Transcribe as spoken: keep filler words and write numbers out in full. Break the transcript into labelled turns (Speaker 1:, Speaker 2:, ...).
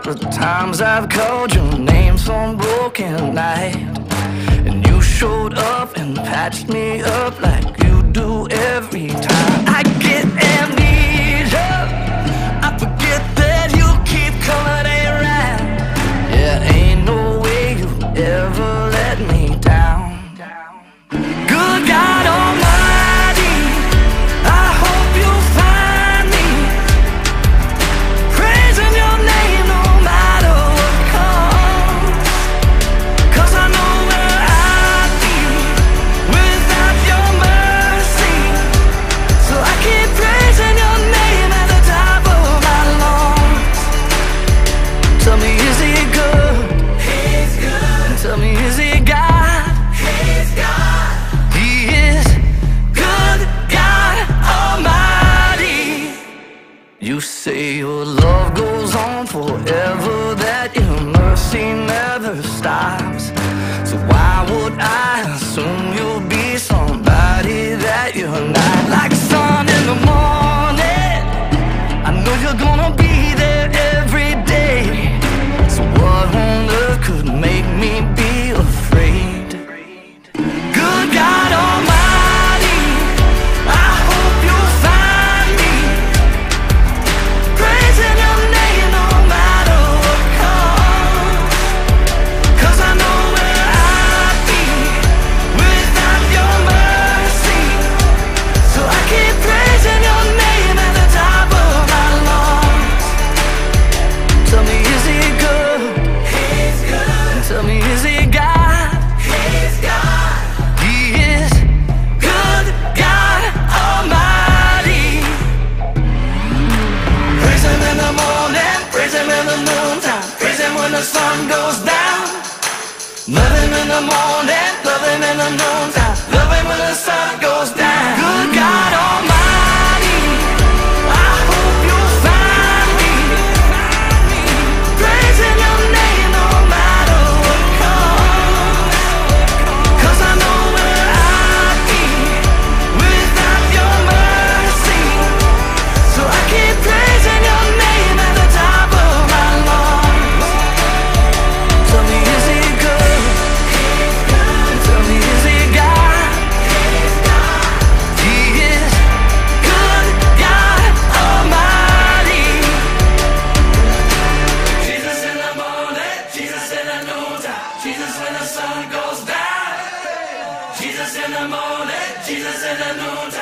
Speaker 1: The times I've called your name some broken night, and you showed up and patched me up like you do every time. I get amnesia, I forget that you keep coming around. Yeah, ain't no way you ever let me down. Good God Almighty, I hope you find me praising your name no matter what comes, 'cause I know where I'd be without your mercy. So I keep praising your name at the top of my lungs. Tell me, is he good? He's good. Tell me, is he God? He's God. He is good, God Almighty. You say your love goes on forever, that your mercy never stops. So why would I assume you'll be somebody that you're not? Like sun in the morning, I know you're gonna be there every day. So what on earth could make me be afraid? Good God Almighty, I hope you'll find me praising your name no matter what comes, 'cause I know where I'd be without your mercy. So I keep praising your name at the top of my lungs. Tell me, is he good? He's good. Tell me, is he God? He's God. He is good, God Almighty. Praise him in the morning, praise him in the noontime, praise him when the sun goes down. Love him in the morning, love him in the noontime, love him when the sun goes down. Good God Almighty, I hope you'll find me praising your name no matter what comes, 'cause I know where I'd be without your mercy. So I keep praising your name at the top of my lungs. Tell me, is he good? Tell me, is he God? He is good, God Almighty. Jesus in the morning, Jesus in the noontime, Jesus when the sun goes down. Jesus in the morning, Jesus in the noontime.